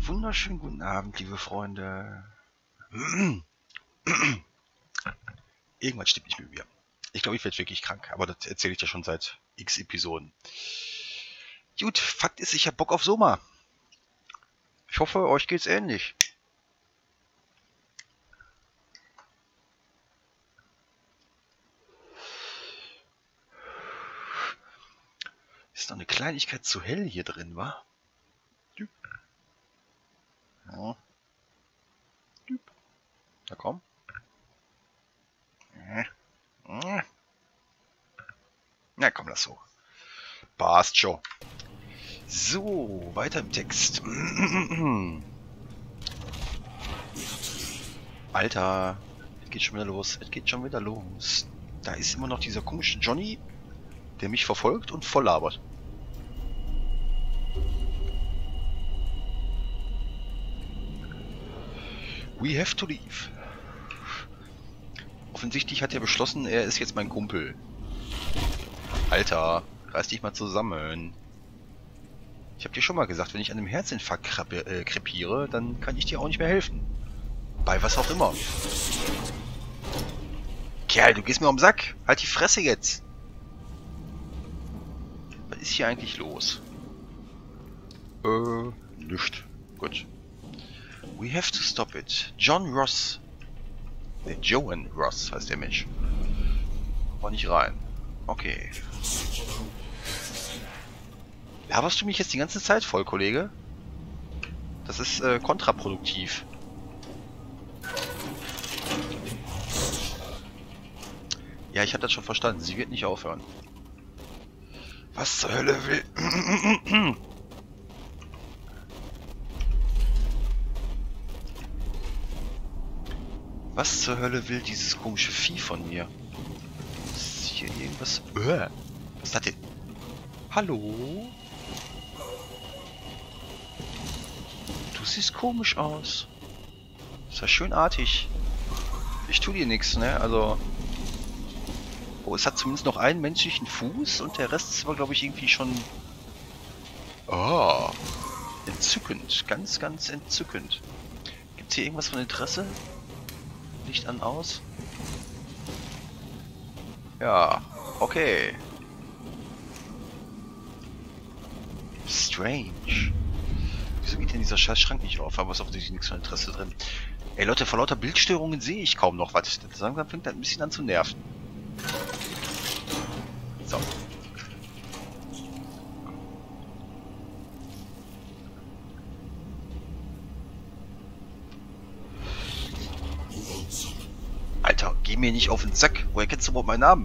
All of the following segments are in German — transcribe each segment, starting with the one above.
Einen wunderschönen guten Abend, liebe Freunde. Irgendwas stimmt nicht mit mir. Ich glaube, ich werde wirklich krank, aber das erzähle ich ja schon seit x Episoden. Gut, Fakt ist, ich habe Bock auf Soma. Ich hoffe, euch geht's ähnlich. Ist noch eine Kleinigkeit zu hell hier drin, wa? Ja. Na komm. Na komm, lass so. Passt schon. So, weiter im Text. Alter, es geht schon wieder los. Es geht schon wieder los. Da ist immer noch dieser komische Johnny, der mich verfolgt und voll labert. We have to leave. Offensichtlich hat er beschlossen, er ist jetzt mein Kumpel. Alter, reiß dich mal zusammen. Ich hab dir schon mal gesagt, wenn ich an einem Herzinfarkt krepiere, dann kann ich dir auch nicht mehr helfen. Bei was auch immer. Kerl, du gehst mir um den Sack. Halt die Fresse jetzt. Was ist hier eigentlich los? Nichts. Gut. We have to stop it. John Ross. Ne, Joan Ross heißt der Mensch. War nicht rein. Okay. Laberst du mich jetzt die ganze Zeit voll, Kollege? Das ist kontraproduktiv. Ja, ich habe das schon verstanden. Sie wird nicht aufhören. Was zur Hölle will... Was zur Hölle will dieses komische Vieh von mir? Ist hier irgendwas... Was ist das denn? Hallo? Du siehst komisch aus. Ist ja schön artig. Ich tue dir nichts, ne? Also... Oh, es hat zumindest noch einen menschlichen Fuß und der Rest ist aber, glaube ich, irgendwie schon... Oh, entzückend. Ganz, ganz entzückend. Gibt's hier irgendwas von Interesse? Licht an, aus? Ja, okay. Strange. Wieso geht denn dieser scheiß Schrank nicht auf? Aber ist offensichtlich nichts von Interesse drin. Ey Leute, vor lauter Bildstörungen sehe ich kaum noch was. Langsam fängt das ein bisschen an zu nerven. So. Alter, geh mir nicht auf den Sack. Woher kennst du überhaupt meinen Namen?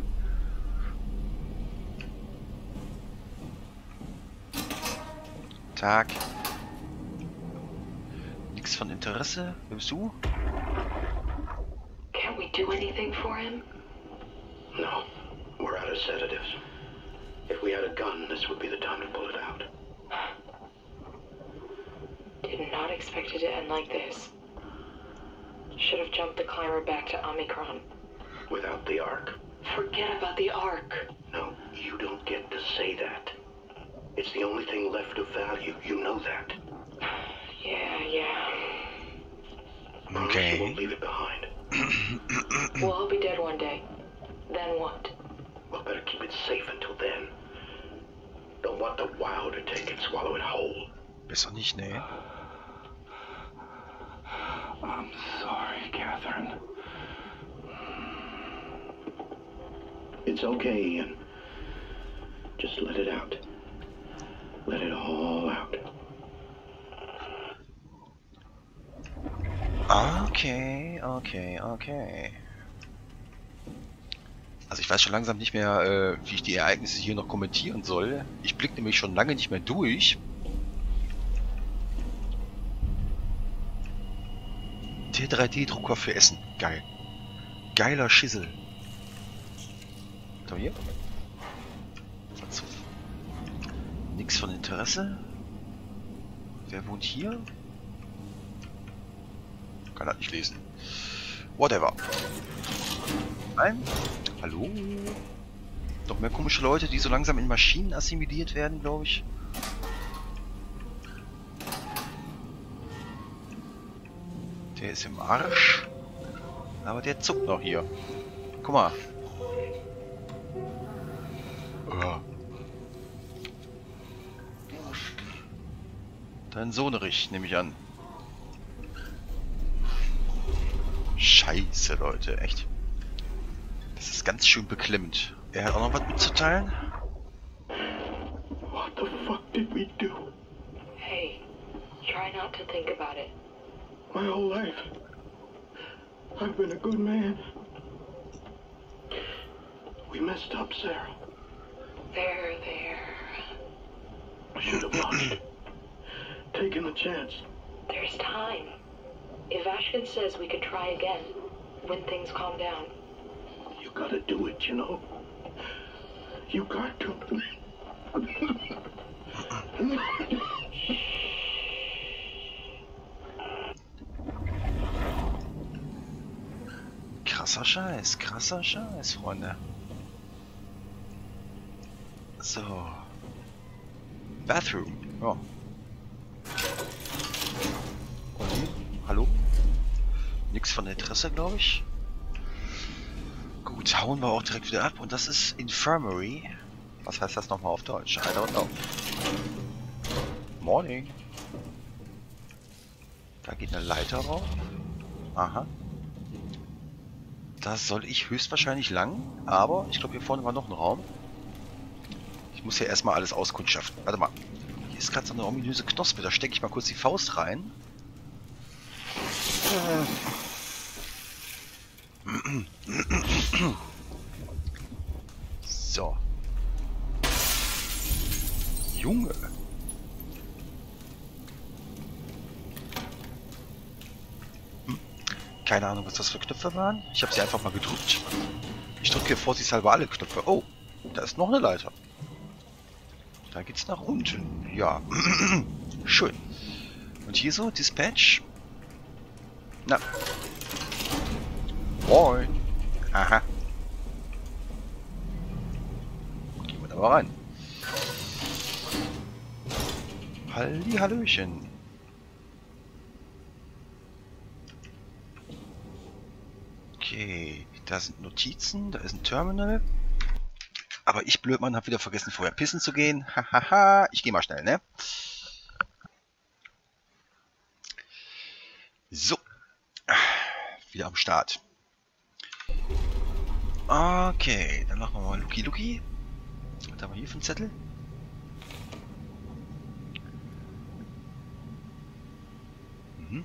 Tag. Nix von Interesse. Wer bist du? Can't we do anything for him? No, we're out of sedatives. If we had a gun, this would be the time to pull it out. Did not expect it to end like this. Should have jumped the climber back to Omicron. Without the Ark. Forget about the Ark. No, you don't get to say that. It's the only thing left of value, you know that. Yeah. Promise you won't leave it behind. We'll all be dead one day. Then what? We'll better keep it safe until then. Don't want the wow to take it, swallow it whole. Besser nicht, ne? I'm sorry, Catherine. It's okay, Ian. Just let it out. Let it all out. Okay. Also ich weiß schon langsam nicht mehr, wie ich die Ereignisse hier noch kommentieren soll. Ich blicke nämlich schon lange nicht mehr durch. Der 3D-Drucker für Essen. Geil. Geiler Schissel. So, hier. Nix von Interesse. Wer wohnt hier? Kann das nicht lesen. Whatever. Nein. Hallo? Noch mehr komische Leute, die so langsam in Maschinen assimiliert werden, glaube ich. Der ist im Arsch. Aber der zuckt noch hier. Guck mal. Oh. Dein Sohnerich, nehme ich an. Scheiße, Leute, echt. Das ist ganz schön beklemmend. Er hat auch noch was mitzuteilen? What the fuck did we do? Hey, try not to think about it. My whole life, I've been a good man. We messed up, Sarah. There. I should have watched. Taken the chance. There's time. If Ashkin says we could try again, when things calm down. You gotta do it, you know. You got to. Krasser Scheiß, Freunde. So. Bathroom. Oh. Und, hallo? Nix von Interesse, glaube ich. Gut, hauen wir auch direkt wieder ab. Und das ist Infirmary. Was heißt das nochmal auf Deutsch? I don't know. Morning. Da geht eine Leiter rauf. Aha. Da soll ich höchstwahrscheinlich lang. Aber ich glaube, hier vorne war noch ein Raum. Ich muss ja erstmal alles auskundschaften. Warte mal. Hier ist gerade so eine ominöse Knospe. Da stecke ich mal kurz die Faust rein. So. Junge. Keine Ahnung, was das für Knöpfe waren. Ich habe sie einfach mal gedrückt. Ich drücke hier vorsichtshalber alle Knöpfe. Oh, da ist noch eine Leiter. Da geht's nach unten. Ja. Schön. Und hier so, Dispatch. Na. Moin. Aha. Gehen wir da mal rein. Hallöchen. Okay, da sind Notizen, da ist ein Terminal. Aber ich, Blödmann, habe wieder vergessen, vorher pissen zu gehen. Hahaha, ich gehe mal schnell, ne? So. Wieder am Start. Okay, dann machen wir mal Luki Luki. Was haben wir hier für einen Zettel? Mhm.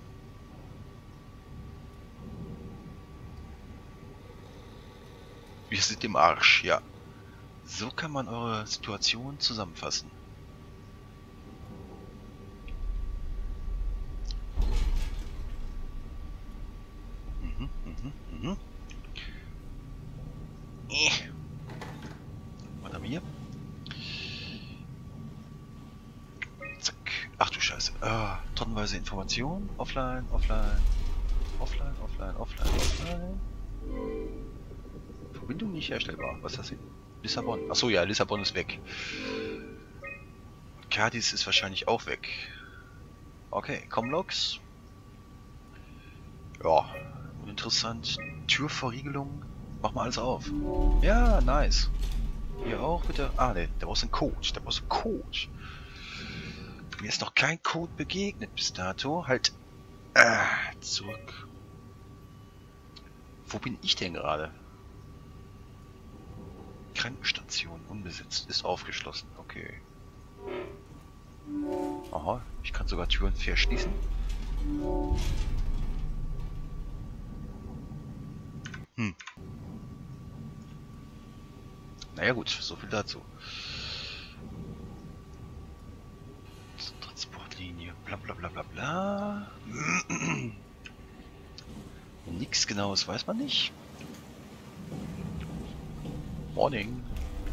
Wir sind im Arsch, ja. So kann man eure Situation zusammenfassen. Was haben wir hier? Zack. Ach du Scheiße. Tonnenweise Informationen. Offline. Verbindung nicht herstellbar. Was ist das hier? Lissabon. Achso, ja, Lissabon ist weg. Cadiz ist wahrscheinlich auch weg. Okay, Comlogs. Ja, uninteressant. Türverriegelung. Mach mal alles auf. Ja, nice. Hier auch bitte. Ah, ne, da brauchst du einen Code. Mir ist noch kein Code begegnet bis dato. Halt. Zurück. Wo bin ich denn gerade? Krankenstation unbesetzt. Ist aufgeschlossen. Okay. Aha, ich kann sogar Türen verschließen. Naja gut, so viel dazu. Transportlinie, bla bla bla bla bla. Nix Genaues weiß man nicht. Morning.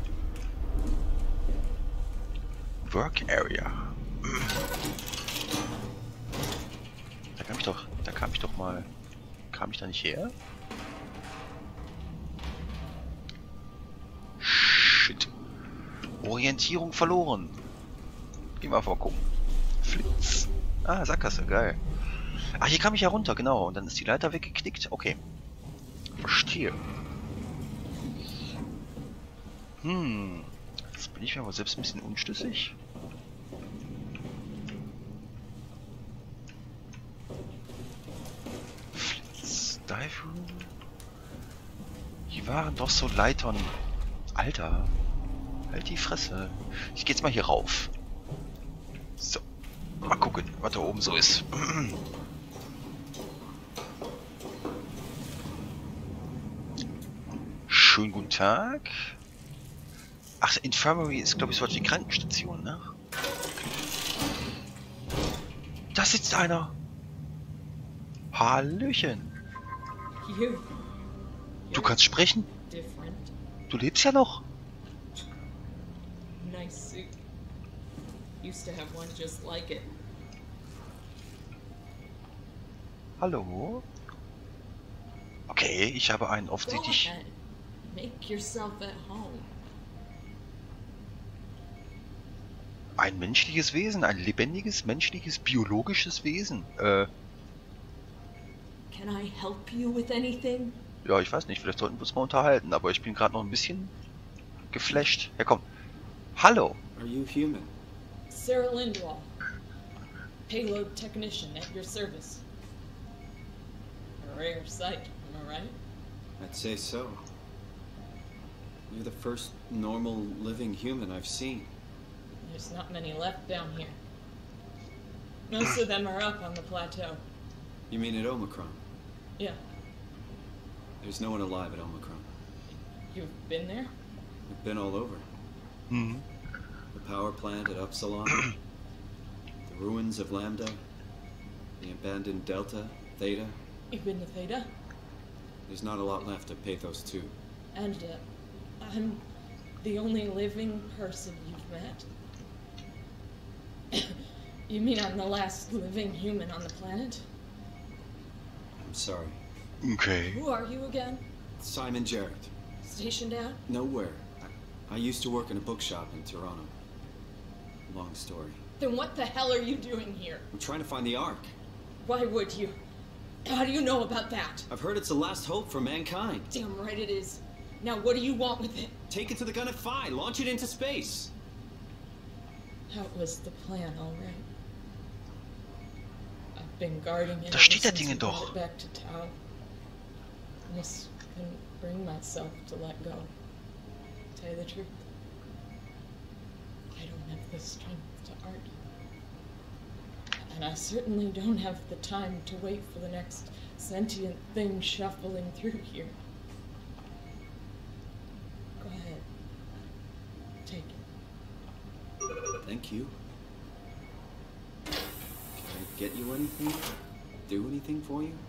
Work Area. Da kam ich doch mal. Kam ich da nicht her? Shit. Orientierung verloren. Geh mal vorgucken. Flitz. Ah, Sackgasse, geil. Ah, hier kam ich ja runter, genau. Und dann ist die Leiter weggeknickt. Okay. Verstehe. Jetzt bin ich mir aber selbst ein bisschen unschlüssig. Dive. Hier waren doch so Leitern. Alter. Halt die Fresse. Ich geh jetzt mal hier rauf. So. Mal gucken, was da oben so ist. Schönen guten Tag. Ach, Infirmary ist, glaube ich, so was wie Krankenstation, ne? Da sitzt einer. Hallöchen. Du kannst sprechen? Different. Du lebst ja noch. Nice suit. Used to have one just like it. Hallo? Okay, ich habe einen Go offensichtlich... ahead. Make yourself at home. Ein menschliches Wesen, ein lebendiges, menschliches, biologisches Wesen. Can I help you with anything? Ja, ich weiß nicht, vielleicht sollten wir uns mal unterhalten, aber ich bin gerade noch ein bisschen geflasht. Ja, komm. Hallo. Are you human? Sarah Lindwall. Payload technician at your service. A rare sight, am I right? I'd say so. You're the first normal living human I've seen. There's not many left down here. Most of them are up on the plateau. You mean at Omicron? Yeah, There's no one alive at Omicron. you've been there? We've been all over. Mhm. The power plant at Upsilon, the ruins of Lambda, the abandoned Delta, Theta. You've been to Theta? There's not a lot left of Pathos 2. And I'm the only living person you've met? You mean I'm the last living human on the planet? I'm sorry. Okay. Who are you again? Simon Jarrett. Stationed out? Nowhere. I used to work in a bookshop in Toronto. Long story. Then what the hell are you doing here? I'm trying to find the Ark. Why would you? How do you know about that? I've heard it's the last hope for mankind. Damn right it is. Now what do you want with it? Take it to the Gun at Phi. Launch it into space. That was the plan, all right. I've been guarding it Da ever steht das since Ding we doch. brought it back to Tau. I just couldn't bring myself to let go. Tell you the truth, I don't have the strength to argue. And I certainly don't have the time to wait for the next sentient thing shuffling through here. Go ahead. Take it. Thank you. Can I get you anything? Do anything for you?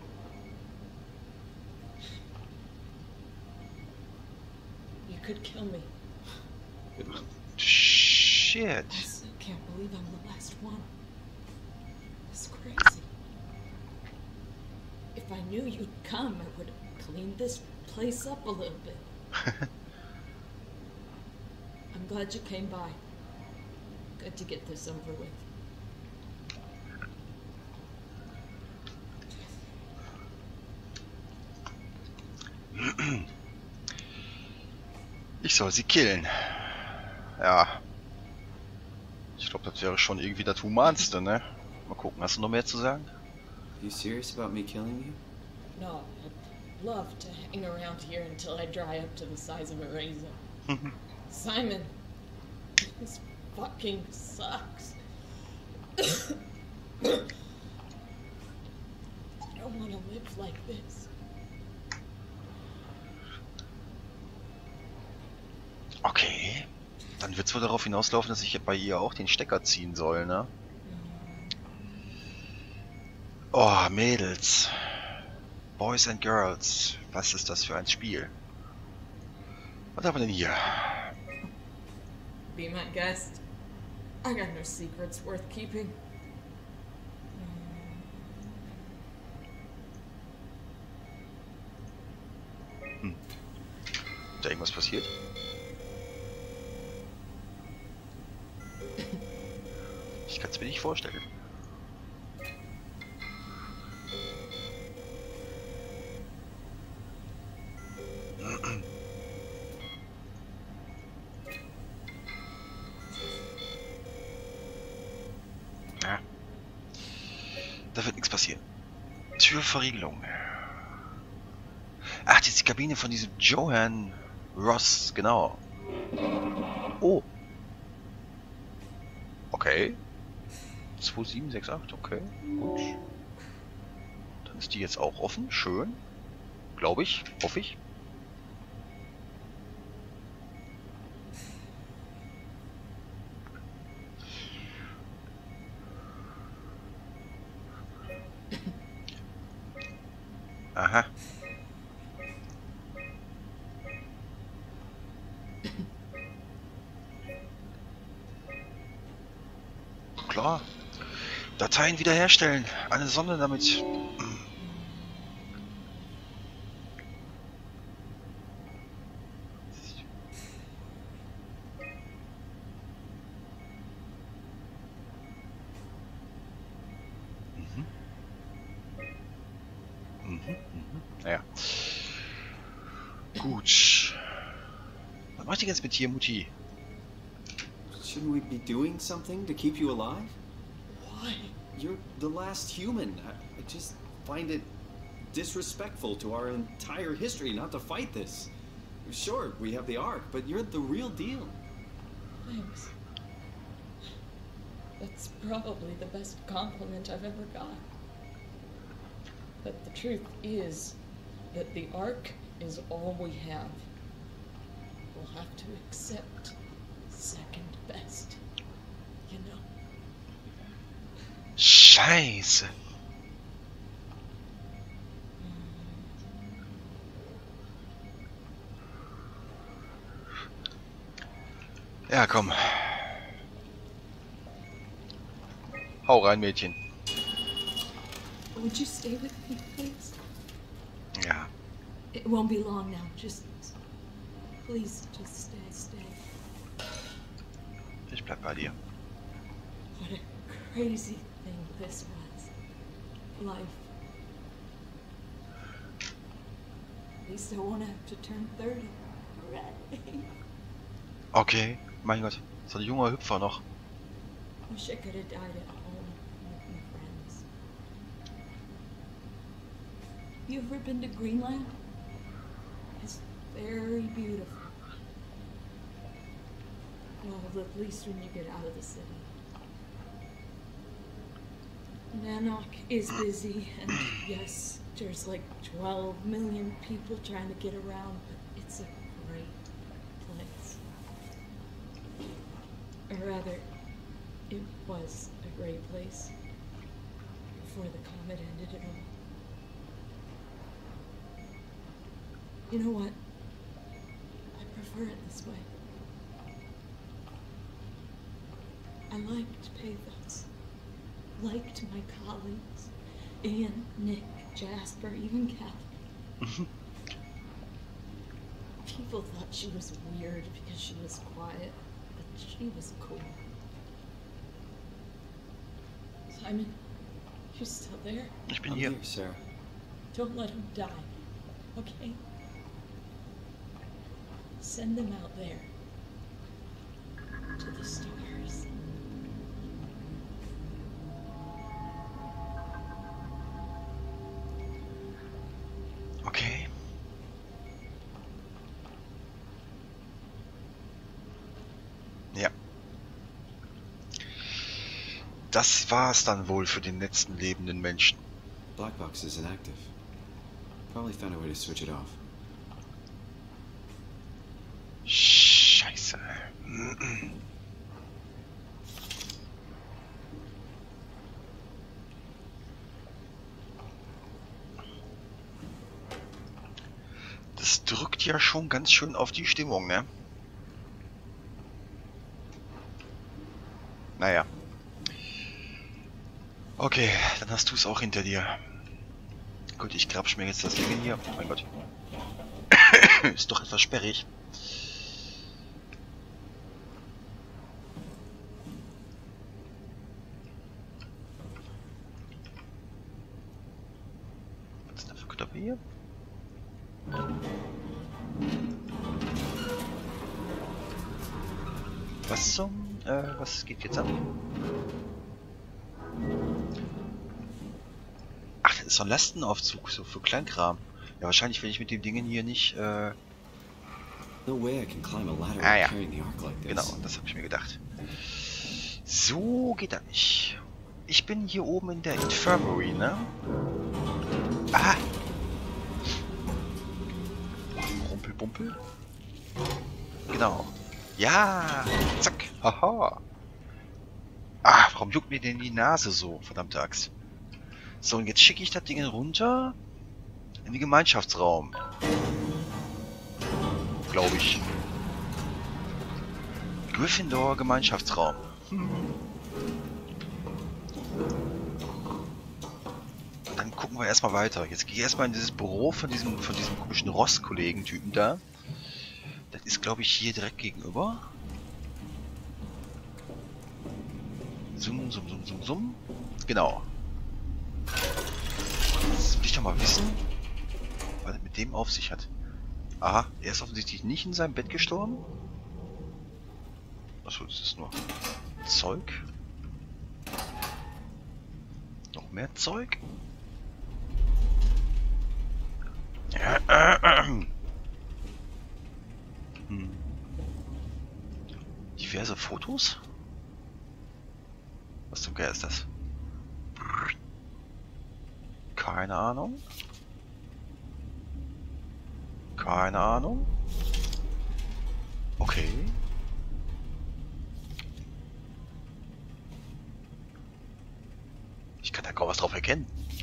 You could kill me. Shit. I still can't believe I'm the last one. It's crazy. If I knew you'd come, I would have cleaned this place up a little bit. I'm glad you came by. Good to get this over with. Ich soll sie killen. Ja. Ich glaube, das wäre schon irgendwie das Humanste, ne? Mal gucken, hast du noch mehr zu sagen? You serious about me killing you? No, I'd love to hang around here until I dry up to the size of a raisin. Simon, this fucking sucks. I don't want to live like this. Okay. Dann wird es wohl darauf hinauslaufen, dass ich bei ihr auch den Stecker ziehen soll, ne? Oh, Mädels. Boys and Girls. Was ist das für ein Spiel? Was haben wir denn hier? Be my guest. I got no secrets worth keeping. Ist da irgendwas passiert? Ich kann es mir nicht vorstellen. Da wird nichts passieren. Türverriegelung. Ach, das ist die Kabine von diesem Johan Ross, genau. Oh. Okay. 2768, okay. Gut. Dann ist die jetzt auch offen. Schön. Glaube ich. Hoffe ich. Aha. Klar. Dateien wiederherstellen. Eine Sonde damit. Naja. Gut. Was macht ihr jetzt mit dir, Mutti? Shouldn't we be doing something to keep you alive? Why? You're the last human. I just find it disrespectful to our entire history not to fight this. Sure, we have the Ark, but you're the real deal. Thanks. That's probably the best compliment I've ever got. But the truth is that the Ark is all we have. We'll have to accept second best, you know. Scheiße. Ja, komm. Hau rein, Mädchen. Would you stay with me, please? Ja. It won't be long now. Just please, just stay. Ich bleib bei dir. What a crazy thing this was. Life. At least I won't have to turn 30. Hooray. Okay, mein Gott. So ein junger Hüpfer noch. Wish I could have died at home with my friends. You ever been to Greenland? It's very beautiful. Well, at least when you get out of the city. Nanook is busy, and yes, there's like 12 million people trying to get around, but it's a great place. Or rather, it was a great place before the comet ended it all. You know what? I prefer it this way. I liked Pathos. Liked my colleagues. Ian, Nick, Jasper, even Kathy. People thought she was weird because she was quiet, but she was cool. Simon, you still there? Ich bin I'm hier. here, Sarah. Don't let him die, okay? Send them out there. To the stars. Okay. Ja. Das war's dann wohl für den letzten lebenden Menschen. Black box is inactive. Probably found a way to switch it off. Scheiße. Das drückt ja schon ganz schön auf die Stimmung, ne? Naja. Okay, dann hast du es auch hinter dir. Gut, ich grabsch mir jetzt das Ding hier. Oh mein Gott. Ist doch etwas sperrig. Was ist denn für Knöpfe hier? Was zum... was geht jetzt ab? ist so ein Lastenaufzug, so für Kleinkram. Ja, wahrscheinlich, wenn ich mit den Dingen hier nicht, No way I can climb a ladder Ah, ja. carrying the ark like this. Genau, das habe ich mir gedacht. So geht das nicht. Ich bin hier oben in der Infirmary, ne? Ah! Rumpelbumpel. Genau. Ja! Zack! Haha! Ah, warum juckt mir denn die Nase so? Verdammte Axt. So, und jetzt schicke ich das Ding runter in den Gemeinschaftsraum. Glaube ich. Gryffindor Gemeinschaftsraum. Und dann gucken wir erstmal weiter. Jetzt gehe ich erstmal in dieses Büro von diesem komischen Ross-Kollegen-Typen da. Das ist, glaube ich, hier direkt gegenüber. Zoom, zoom, zoom, zoom, zoom. Genau. Jetzt will ich doch mal wissen, was es mit dem auf sich hat. Aha, er ist offensichtlich nicht in seinem Bett gestorben. Achso, das ist nur Zeug. Noch mehr Zeug. Diverse Fotos? Was zum Geier ist das? Keine Ahnung. Keine Ahnung. Okay. Ich kann da kaum was drauf erkennen.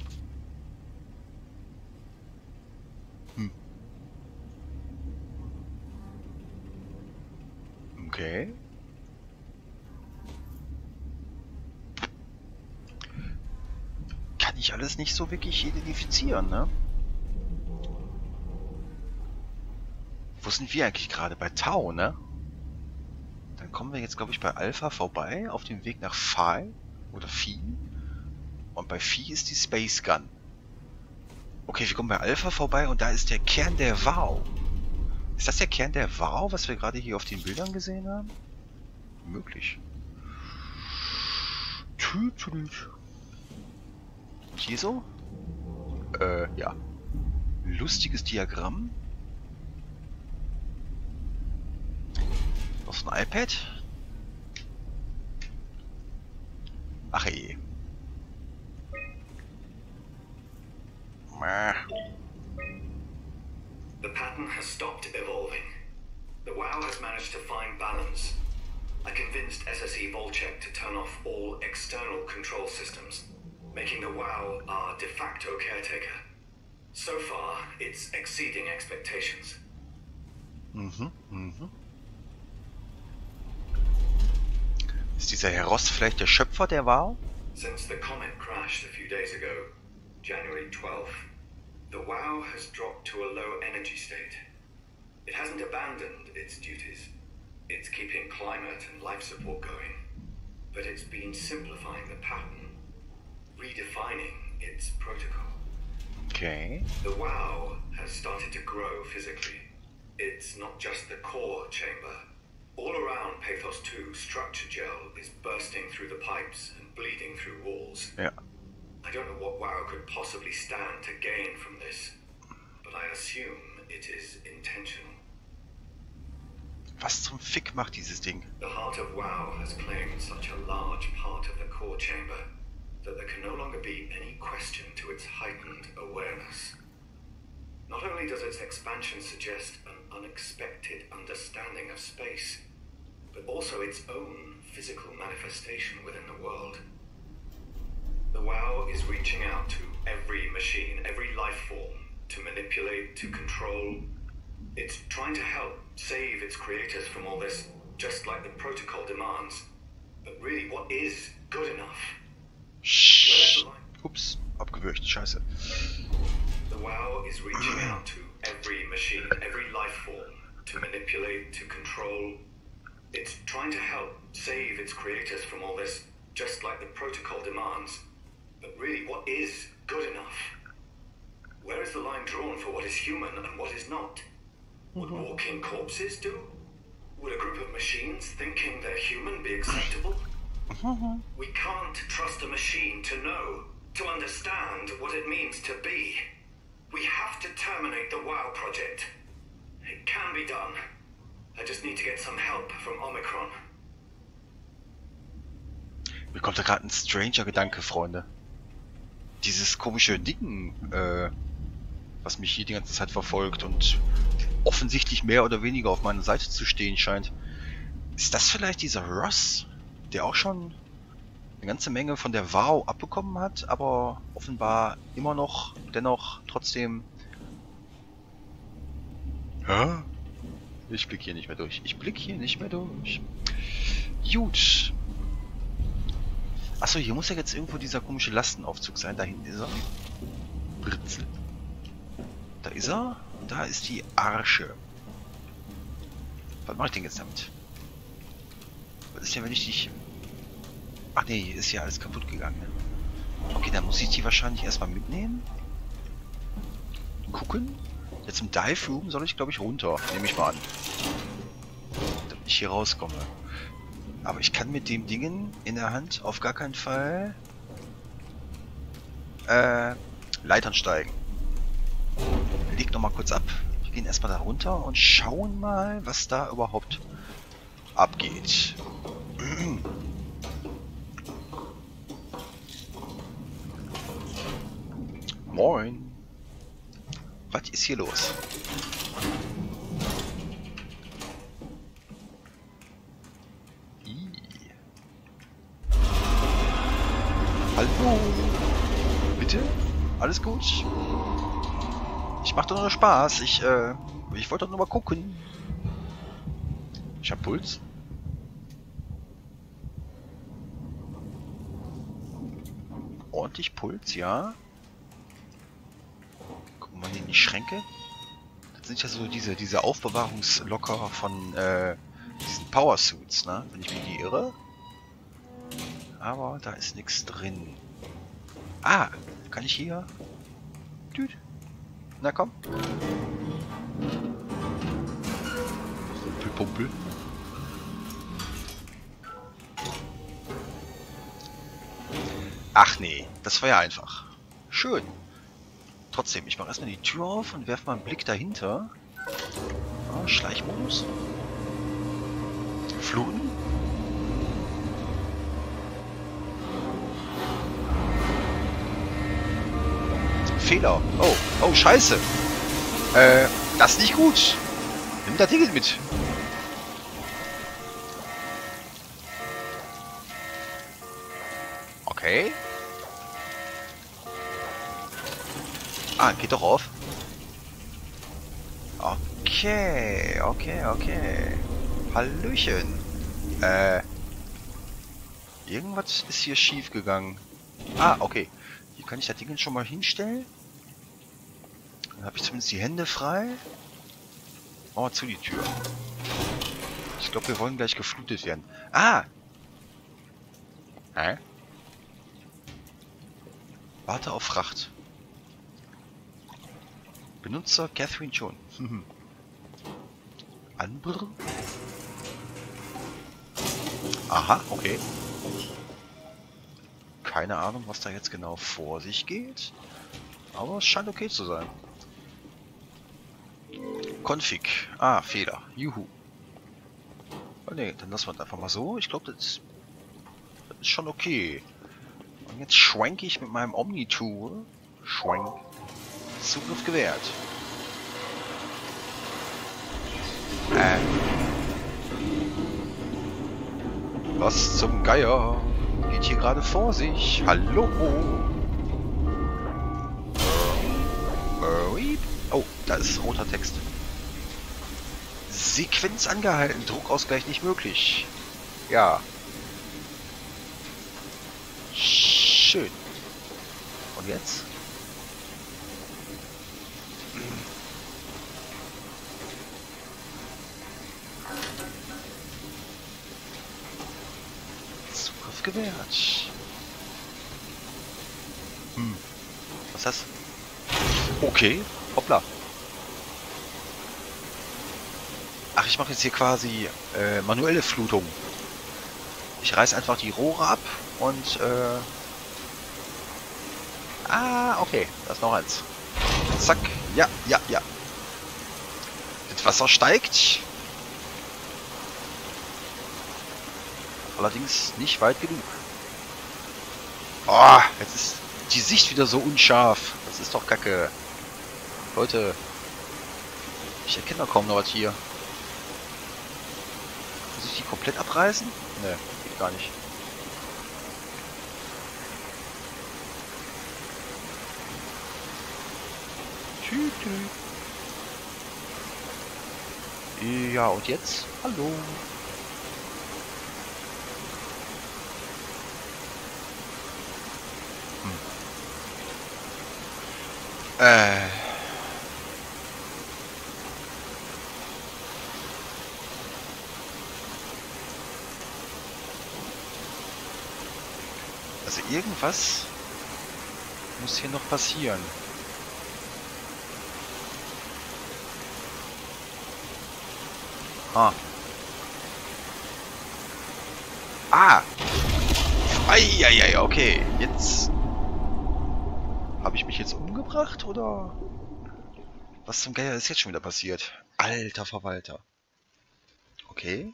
Okay. Kann ich alles nicht so wirklich identifizieren, ne? Wo sind wir eigentlich gerade? Bei Tau, ne? Dann kommen wir jetzt, glaube ich, bei Alpha vorbei, auf dem Weg nach Phi oder Phi. Und bei Phi ist die Space Gun. Okay, wir kommen bei Alpha vorbei und da ist der Kern der Wow. Ist das der Kern der Wow, was wir gerade hier auf den Bildern gesehen haben? Möglich. Hier so? Ja. Lustiges Diagramm. Noch so ein iPad. Ach ey. The pattern has stopped evolving. The WoW has managed to find balance. I convinced SSE Volcheck to turn off all external control systems, making the WoW our de facto caretaker. So far, it's exceeding expectations. Ist dieser Herr Ross vielleicht der Schöpfer der WoW? Since the comet crashed a few days ago, January 12th, the WoW has dropped to a low energy state. It hasn't abandoned its duties. It's keeping climate and life support going. But it's been simplifying the pattern, redefining its protocol. Okay. The WoW has started to grow physically. It's not just the core chamber. All around Pathos 2, structure gel is bursting through the pipes and bleeding through walls. Ja. I don't know what WoW could possibly stand to gain from this, but I assume it is intentional. Was zum Fick macht dieses Ding? The heart of WoW has claimed such a large part of the core chamber that there can no longer be any question to its heightened awareness. Not only does its expansion suggest an unexpected understanding of space, but also its own physical manifestation within the world. The WoW is reaching out to every machine, every life form, to manipulate, to control. It's trying to help save its creators from all this, just like the protocol demands. But really, what is good enough? Ups, abgewürgt, scheiße. The WoW is reaching out to every machine, every life form, to manipulate, to control. It's trying to help save its creators from all this, just like the protocol demands. But really, what is good enough? Where is the line drawn for what is human and what is not? Would walking corpses do? Would a group of machines thinking they're human be acceptable? We can't trust a machine to know, to understand what it means to be. We have to terminate the WoW project. It can be done. I just need to get some help from Omicron. Mir kommt da gerade ein stranger Gedanke, Freunde. Dieses komische Ding, was mich hier die ganze Zeit verfolgt und offensichtlich mehr oder weniger auf meiner Seite zu stehen scheint. Ist das vielleicht dieser Ross, der auch schon eine ganze Menge von der WoW abbekommen hat, aber offenbar immer noch, dennoch, trotzdem... Hä? Ich blick hier nicht mehr durch. Gut. Achso, hier muss ja jetzt irgendwo dieser komische Lastenaufzug sein. Da hinten ist er. Britzel. Da ist er. Und da ist die Arche. Was mache ich denn jetzt damit? Was ist denn, wenn ich dich... Ach nee, hier ist ja alles kaputt gegangen. Ne? Okay, dann muss ich die wahrscheinlich erstmal mitnehmen. Gucken. Jetzt im Dive Room soll ich, glaube ich, runter. Nehme ich mal an. Damit ich hier rauskomme. Aber ich kann mit dem Dingen in der Hand auf gar keinen Fall Leitern steigen. Leg nochmal kurz ab. Wir gehen erstmal da runter und schauen mal, was da überhaupt abgeht. Moin. Was ist hier los? Hallo? Bitte? Alles gut? Ich mach doch nur Spaß. Ich wollte doch nur mal gucken. Ich hab Puls. Ordentlich Puls, ja. Gucken wir mal in die Schränke. Das sind ja so diese Aufbewahrungslocker von diesen Power Suits, ne? Wenn ich mich nicht irre. Aber da ist nichts drin. Ah, kann ich hier? Düt. Na komm. Pumpel. Ach nee, das war ja einfach. Schön. Trotzdem, ich mache erstmal die Tür auf und werfe mal einen Blick dahinter. Ah, Schleichmodus. Fluten. Fehler. Oh, scheiße. Das ist nicht gut. Nimm das Ding mit. Okay. Ah, geht doch auf. Okay. Hallöchen. Irgendwas ist hier schief gegangen. Ah, okay. Hier kann ich das Ding schon mal hinstellen. Dann habe ich zumindest die Hände frei. Oh, zu die Tür. Ich glaube, wir wollen gleich geflutet werden. Ah! Hä? Warte auf Fracht. Benutzer Catherine John. Anbrr. Aha, okay. Keine Ahnung, was da jetzt genau vor sich geht. Aber es scheint okay zu sein. Config. Ah, Fehler. Juhu. Oh ne, dann lassen wir es einfach mal so. Ich glaube, das ist schon okay. Und jetzt schwenke ich mit meinem Omni-Tool. Schwenk. Zugriff gewährt. Was zum Geier geht hier gerade vor sich? Hallo? Oh, da ist roter Text. Sequenz angehalten, Druckausgleich nicht möglich. Ja. Schön. Und jetzt? Zugriff gewährt. Was ist das? Okay, hoppla. Ach, ich mache jetzt hier quasi manuelle Flutung. Ich reiß einfach die Rohre ab und Ah, okay. Da ist noch eins. Zack. Ja, ja, ja. Das Wasser steigt. Allerdings nicht weit genug. Oh, jetzt ist die Sicht wieder so unscharf. Das ist doch kacke. Leute. Ich erkenne doch kaum noch was hier. Muss ich die komplett abreißen? Ne, geht gar nicht. Ja, und jetzt? Hallo. Also irgendwas muss hier noch passieren. Ah. Ah! Eieiei, okay. Jetzt... Habe ich mich jetzt umgebracht, oder? Was zum Geier ist jetzt schon wieder passiert? Alter Verwalter. Okay.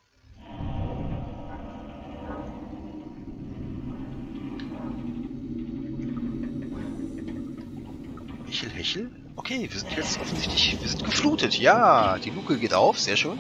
Hechel, Hechel? Okay, wir sind jetzt offensichtlich... Wir sind geflutet. Ja, die Luke geht auf. Sehr schön.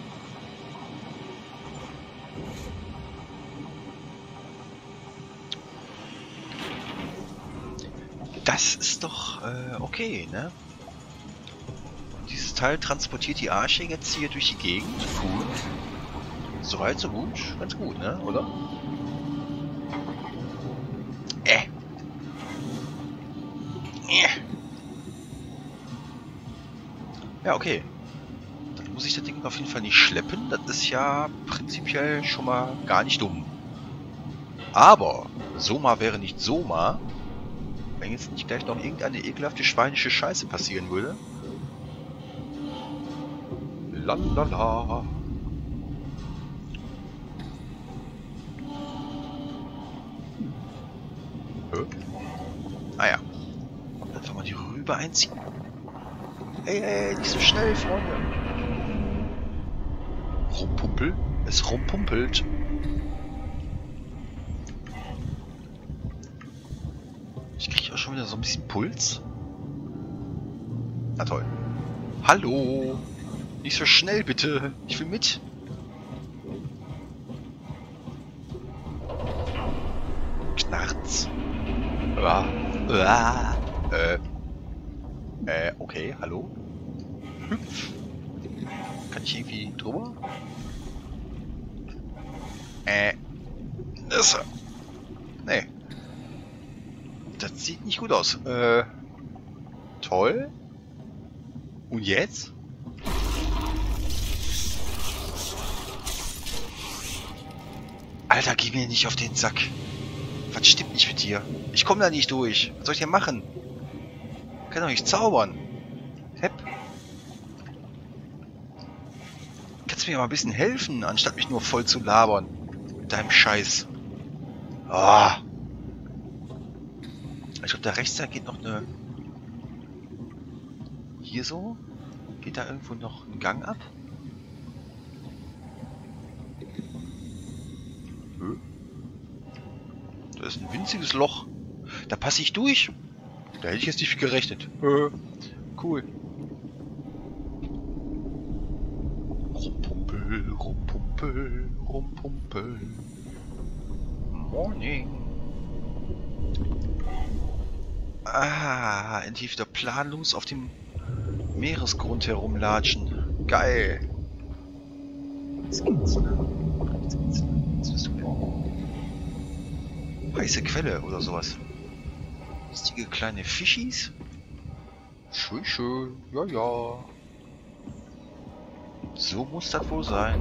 Das ist doch okay, ne? Dieses Teil transportiert die Arche jetzt hier durch die Gegend. Cool. Soweit, so gut. Ganz gut, ne? Oder? Ja, okay. Dann muss ich das Ding auf jeden Fall nicht schleppen. Das ist ja prinzipiell schon mal gar nicht dumm. Aber Soma wäre nicht Soma, wenn jetzt nicht gleich noch irgendeine ekelhafte schweinische Scheiße passieren würde. Lalala. Ah ja. Einfach mal die Rübe einziehen. Ey, nicht so schnell, Freunde. Rumpumpel. Es rumpumpelt. Ich kriege auch schon wieder so ein bisschen Puls. Na toll. Hallo. Nicht so schnell, bitte. Ich will mit. Knarz. Okay, hallo. Hüpf. Kann ich irgendwie drüber? Das. Nee. Das sieht nicht gut aus. Toll. Und jetzt? Alter, geh mir nicht auf den Sack. Was stimmt nicht mit dir? Ich komme da nicht durch. Was soll ich denn machen? Ich kann doch nicht zaubern. Hepp. Kannst du mir mal ein bisschen helfen, anstatt mich nur voll zu labern. Mit deinem Scheiß. Ah. Ich glaube, da rechts da geht noch eine... Hier so? Geht da irgendwo noch ein Gang ab? Da ist ein winziges Loch. Da passe ich durch. Da hätte ich jetzt nicht gerechnet. Cool. Rumpumpel, rumpumpel, rumpumpel. Morning. Ah, endlich wieder planlos auf dem Meeresgrund herumlatschen. Geil. Jetzt geht's, ne? Jetzt geht's, ne? Was bist du denn? Heiße Quelle oder sowas. Lustige kleine Fischis. Schön, schön. Ja, ja. So muss das wohl sein.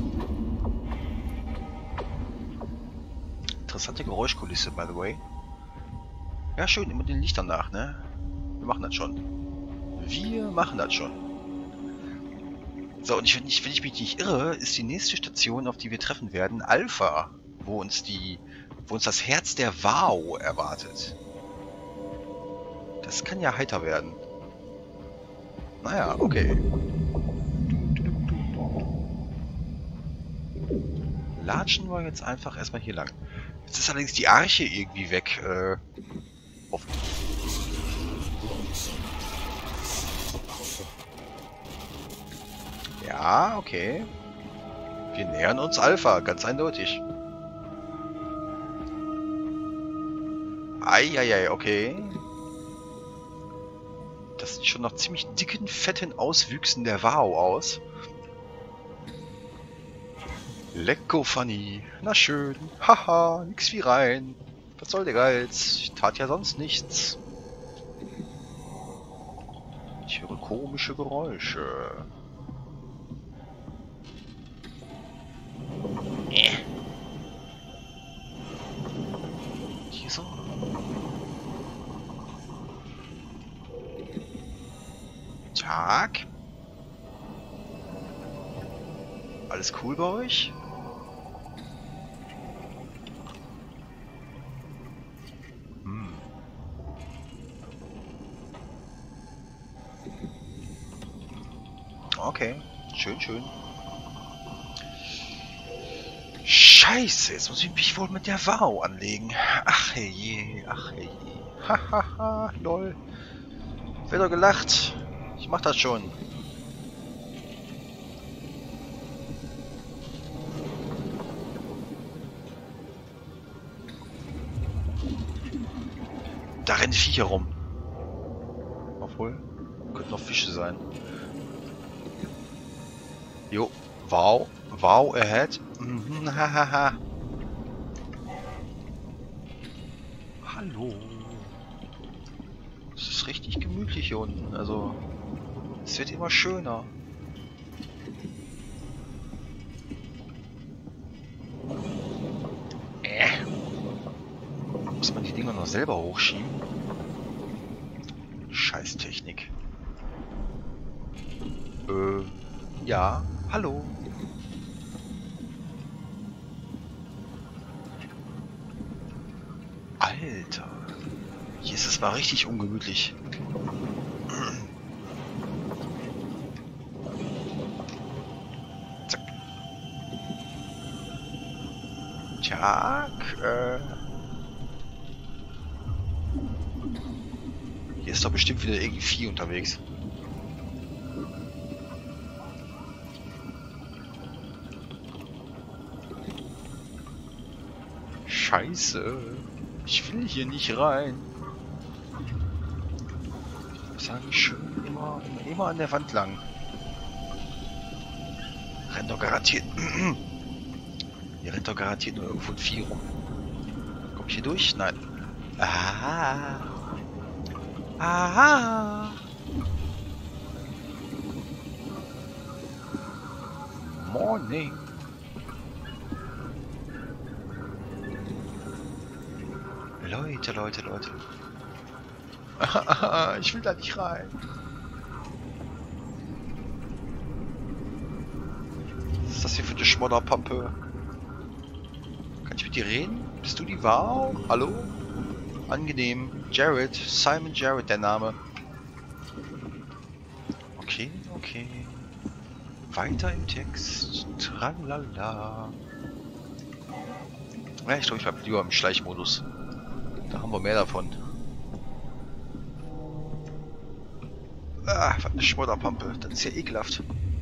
Interessante Geräuschkulisse, by the way. Ja, schön, immer den Lichtern nach, ne? Wir machen das schon. Wir machen das schon. So, und wenn ich mich nicht irre, ist die nächste Station, auf die wir treffen werden, Alpha, wo uns das Herz der Wao erwartet. Das kann ja heiter werden. Naja, okay. Latschen wir jetzt einfach erstmal hier lang. Jetzt ist allerdings die Arche irgendwie weg. Ja, okay. Wir nähern uns Alpha, ganz eindeutig. Eieiei, okay. Das sieht schon nach ziemlich dicken, fetten Auswüchsen der Wao aus. Lecko funny. Na schön. Haha, nix wie rein. Was soll der Geiz? Ich tat ja sonst nichts. Ich höre komische Geräusche. Hier so. Tag. Alles cool bei euch? Okay, schön, schön. Scheiße, jetzt muss ich mich wohl mit der Wao anlegen. Ach herrje, ach herrje. Hahaha, lol. Wird doch gelacht. Ich mach das schon. Da rennen Viecher rum. Obwohl, könnten noch Fische sein. Jo, wow, wow, ahead. Hahaha. Hallo. Es ist richtig gemütlich hier unten, also es wird immer schöner. Muss man die Dinger noch selber hochschieben? Scheiß Technik. Ja, hallo. Alter. Hier ist es mal richtig ungemütlich. Zack. Tag, hier ist doch bestimmt wieder irgendwie Vieh unterwegs. Scheiße. Ich will hier nicht rein. Sag ich schön immer an der Wand lang. Rennt doch garantiert. Hier rennt doch garantiert nur irgendwo ein Vieh rum. Komm ich hier durch? Nein. Aha. Aha. Morning. Leute. Ich will da nicht rein. Was ist das hier für eine Schmodderpampe? Kann ich mit dir reden? Bist du die Wao? Hallo? Angenehm. Jared. Simon Jared, der Name. Okay. Weiter im Text. Tralala. Ja, ich glaube, ich bleib lieber im Schleichmodus. Da haben wir mehr davon. Ah, was eine Schmodderpampe. Das ist ja ekelhaft.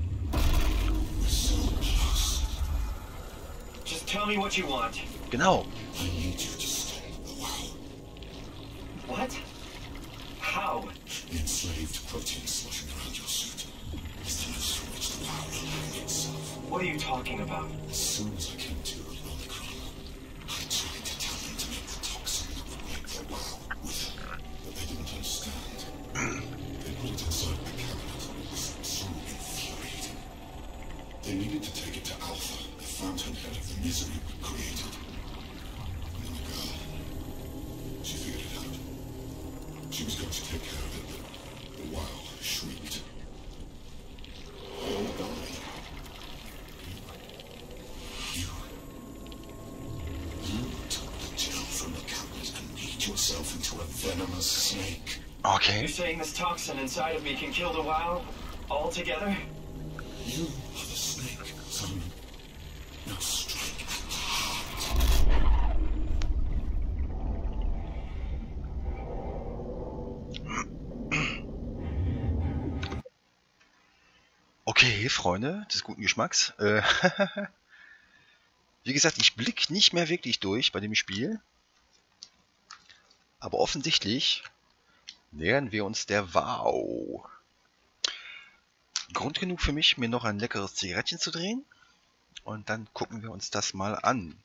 Just tell me what you want. Genau. I need you to stay a while. What? How? The enslaved protein sloshing around your suit is the noose from which the power aligned itself. What are you talking about? As soon as I came to Omicron, I tried to tell them to make the toxin that would make the wow with it, but they didn't understand. They put it inside my cabinet. I was so infuriated. They needed to take it to Alpha, the fountainhead of the misery we created. And then the girl, she figured it out. She was going to take care of it, but the wow shrieked. They all died. You took the gel from the cabinet and made yourself into a venomous snake. Okay. You're saying this toxin inside of me can kill the WoW altogether? You are the snake, son. Now strike at the heart. Okay, Freunde des guten Geschmacks. Wie gesagt, ich blicke nicht mehr wirklich durch bei dem Spiel. Aber offensichtlich nähern wir uns der WoW. Grund genug für mich, mir noch ein leckeres Zigarettchen zu drehen. Und dann gucken wir uns das mal an.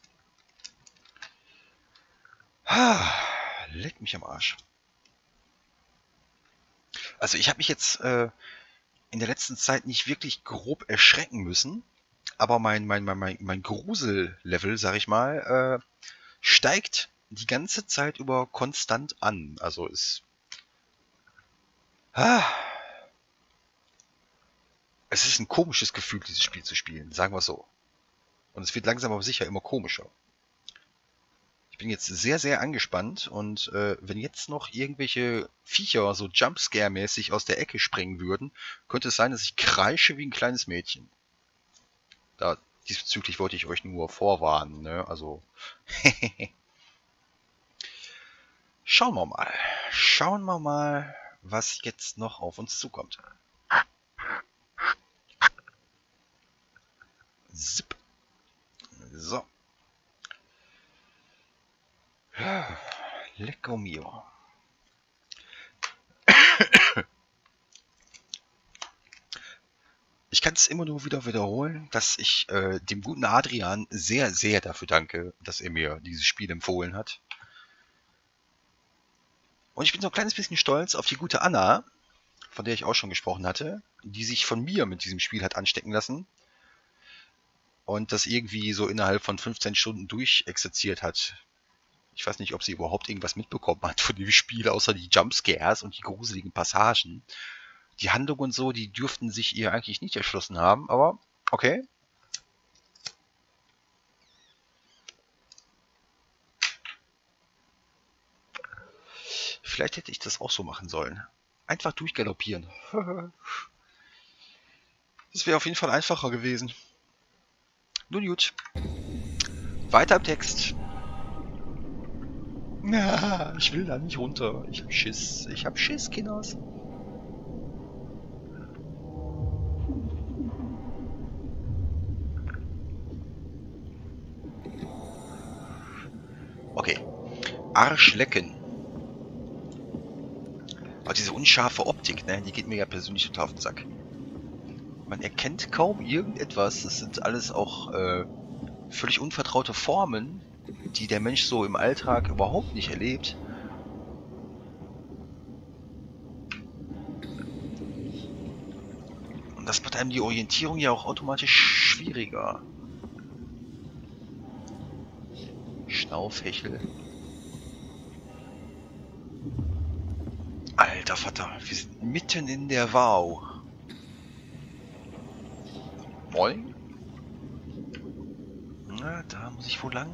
Leck mich am Arsch. Also ich habe mich jetzt in der letzten Zeit nicht wirklich grob erschrecken müssen. Aber mein Grusel-Level, sag ich mal, steigt die ganze Zeit über konstant an. Also es ist ein komisches Gefühl, dieses Spiel zu spielen, sagen wir so. Und es wird langsam aber sicher immer komischer. Ich bin jetzt sehr, sehr angespannt und wenn jetzt noch irgendwelche Viecher so Jumpscare-mäßig aus der Ecke springen würden, könnte es sein, dass ich kreische wie ein kleines Mädchen. Diesbezüglich wollte ich euch nur vorwarnen, ne? Also Schauen wir mal, was jetzt noch auf uns zukommt. Zip. So. Lecco mio. Ich kann es immer nur wieder wiederholen, dass ich dem guten Adrian sehr, sehr dafür danke, dass er mir dieses Spiel empfohlen hat. Und ich bin so ein kleines bisschen stolz auf die gute Anna, von der ich auch schon gesprochen hatte, die sich von mir mit diesem Spiel hat anstecken lassen und das irgendwie so innerhalb von 15 Stunden durchexerziert hat. Ich weiß nicht, ob sie überhaupt irgendwas mitbekommen hat von dem Spiel, außer die Jumpscares und die gruseligen Passagen. Die Handlung und so, die dürften sich ihr eigentlich nicht erschlossen haben, aber okay. Vielleicht hätte ich das auch so machen sollen. Einfach durchgaloppieren. Das wäre auf jeden Fall einfacher gewesen. Nun gut. Weiter im Text. Na, ich will da nicht runter. Ich hab Schiss. Ich hab Schiss, Kinders. Okay. Arschlecken. Aber diese unscharfe Optik, ne, die geht mir ja persönlich total auf den Sack. Man erkennt kaum irgendetwas. Das sind alles auch völlig unvertraute Formen, die der Mensch so im Alltag überhaupt nicht erlebt. Und das macht einem die Orientierung ja auch automatisch schwieriger. Schnaufhechel. Alter Vater, wir sind mitten in der WoW. Moin? Na, da muss ich wohl lang.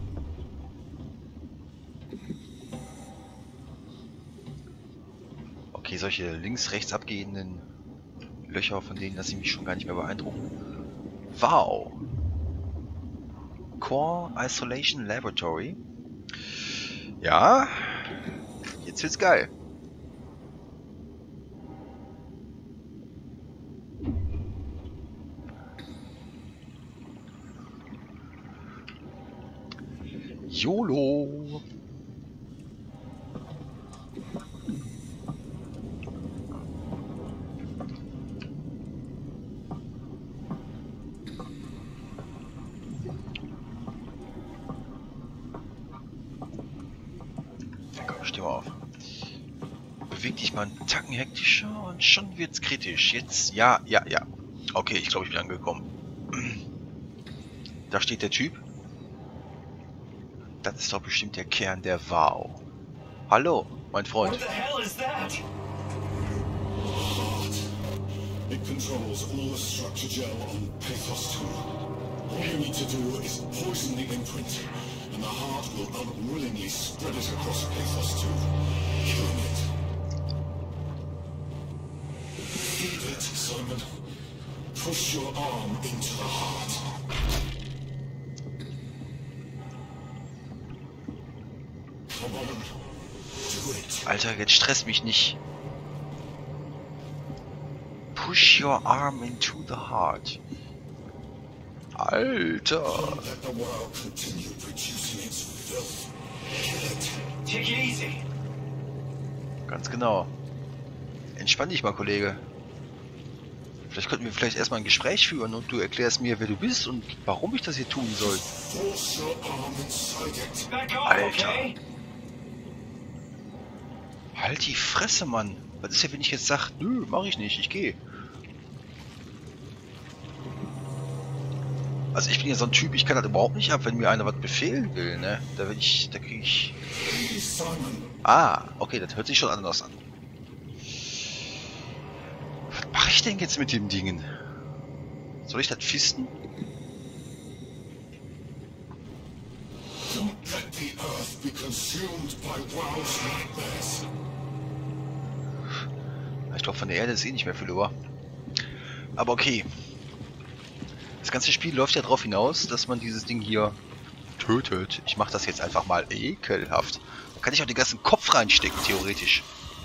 Okay, solche links-rechts abgehenden Löcher, von denen lasse ich mich schon gar nicht mehr beeindrucken. WoW. Core Isolation Laboratory. Ja, jetzt wird's geil. YOLO! Ja, komm, steh mal auf. Beweg dich mal einen Tacken hektischer und schon wird's kritisch. Jetzt, ja. Okay, ich glaube, ich bin angekommen. Da steht der Typ. Das ist doch bestimmt der Kern der WoW. Hallo, mein Freund. What the hell is that? It controls all the structure gel on Pathos 2. All you need to do is poison the imprint, and the heart will unwillingly spread it across Pathos 2, killing it. Feel it, Simon. Push your arm into the heart. Come on. Do it. Alter, jetzt stress mich nicht. Push your arm into the heart. Alter. Don't let the world continue producing its filth. Kill it. Take it easy. Ganz genau. Entspann dich mal, Kollege. Vielleicht könnten wir erstmal ein Gespräch führen und du erklärst mir, wer du bist und warum ich das hier tun soll. Force your arm inside it. Back off, Alter. okay? Halt die Fresse, Mann. Was ist ja, wenn ich jetzt sage, nö, mach ich nicht, ich gehe. Also ich bin ja so ein Typ, ich kann das überhaupt nicht ab, wenn mir einer was befehlen will, ne? Da kriege ich... Please, Simon. Ah, okay, das hört sich schon anders an. Was mache ich denn jetzt mit dem Dingen? Soll ich das fisten? Don't let the earth be consumed by wows like this. Ich glaube, von der Erde ist eh nicht mehr viel über. Aber okay. Das ganze Spiel läuft ja darauf hinaus, dass man dieses Ding hier tötet. Ich mache das jetzt einfach mal ekelhaft. Da kann ich auch den ganzen Kopf reinstecken, theoretisch.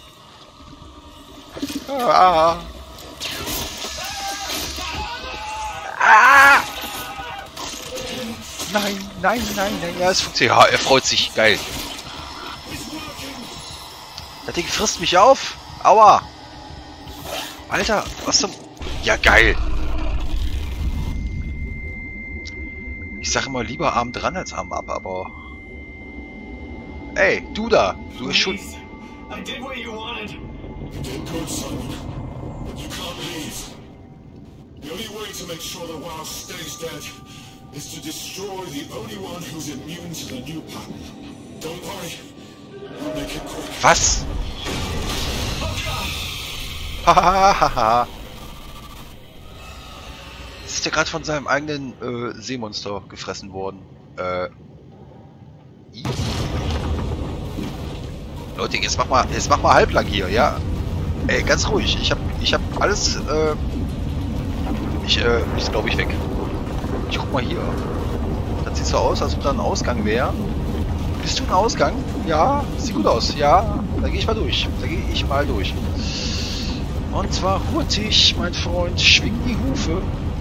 Ah. Ah. Nein, nein, nein, nein. Ja, es funktioniert. Ja, er freut sich. Geil. Das Ding frisst mich auf. Aua. Alter, was zum... Ja, geil. Ich sage immer lieber Arm dran als Arm ab, aber... Ey, du da. Du bist schon... Please. I did what you wanted. You did good, Simon. But you can't leave. The only way to make sure the wow stays dead is to destroy the only one who's immune to the new pattern. Don't worry. We'll make it quick. Was? Hahaha. Jetzt ist er gerade von seinem eigenen Seemonster gefressen worden. Leute, jetzt mach mal halblang hier, ja? Ey, ganz ruhig. Ich hab alles, ist glaube ich weg. Ich guck mal hier. Das sieht so aus, als ob da ein Ausgang wäre. Bist du ein Ausgang? Ja, sieht gut aus. Ja, da gehe ich mal durch. Und zwar hurtig, mein Freund. Schwing die Hufe.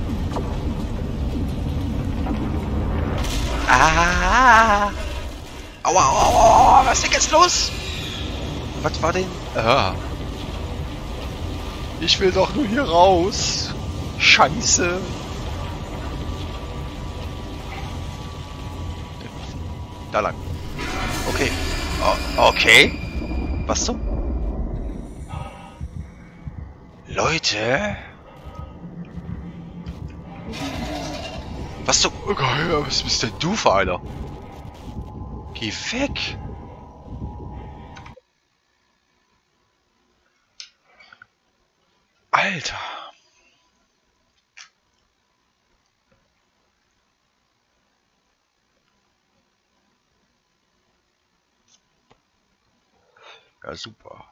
Ah! Aua, aua, aua, was ist denn jetzt los? Was war denn? Ah. Ich will doch nur hier raus. Scheiße. Da lang. Okay. Oh, okay. Was zum? Leute. Was zum... Oh Gott, was bist denn du für einer? Geh weg. Alter. Ja, super.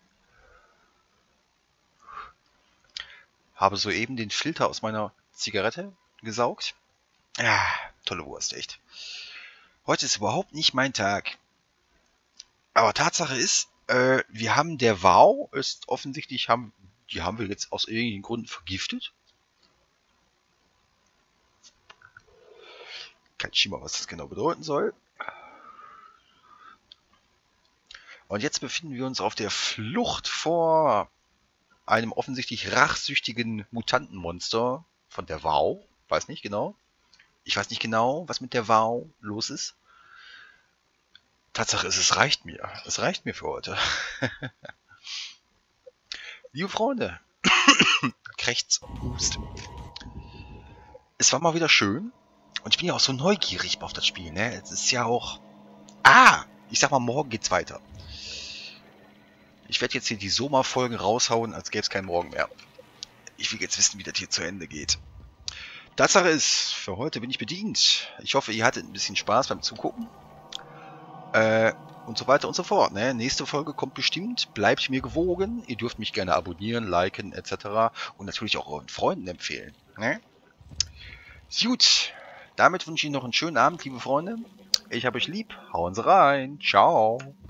Habe soeben den Filter aus meiner Zigarette gesaugt. Ja, tolle Wurst, echt. Heute ist überhaupt nicht mein Tag. Aber Tatsache ist, wir haben der WoW ist offensichtlich, die haben wir jetzt aus irgendeinem Grund vergiftet. Kein Schimmer, was das genau bedeuten soll. Und jetzt befinden wir uns auf der Flucht vor einem offensichtlich rachsüchtigen Mutantenmonster von der WoW. Weiß nicht genau. Ich weiß nicht genau, was mit der WoW los ist. Tatsache ist, es reicht mir. Es reicht mir für heute. Liebe Freunde. Krächz, Hust. Es war mal wieder schön. Und ich bin ja auch so neugierig auf das Spiel. Ne? Es ist ja auch... Ah! Ich sag mal, morgen geht's weiter. Ich werde jetzt hier die Soma-Folgen raushauen, als gäbe es keinen Morgen mehr. Ich will jetzt wissen, wie das hier zu Ende geht. Tatsache ist, für heute bin ich bedient. Ich hoffe, ihr hattet ein bisschen Spaß beim Zugucken. Und und so weiter und so fort. Ne? Nächste Folge kommt bestimmt. Bleibt mir gewogen. Ihr dürft mich gerne abonnieren, liken etc. Und natürlich auch euren Freunden empfehlen. Ne? Gut, damit wünsche ich Ihnen noch einen schönen Abend, liebe Freunde. Ich habe euch lieb. Hauen Sie rein. Ciao.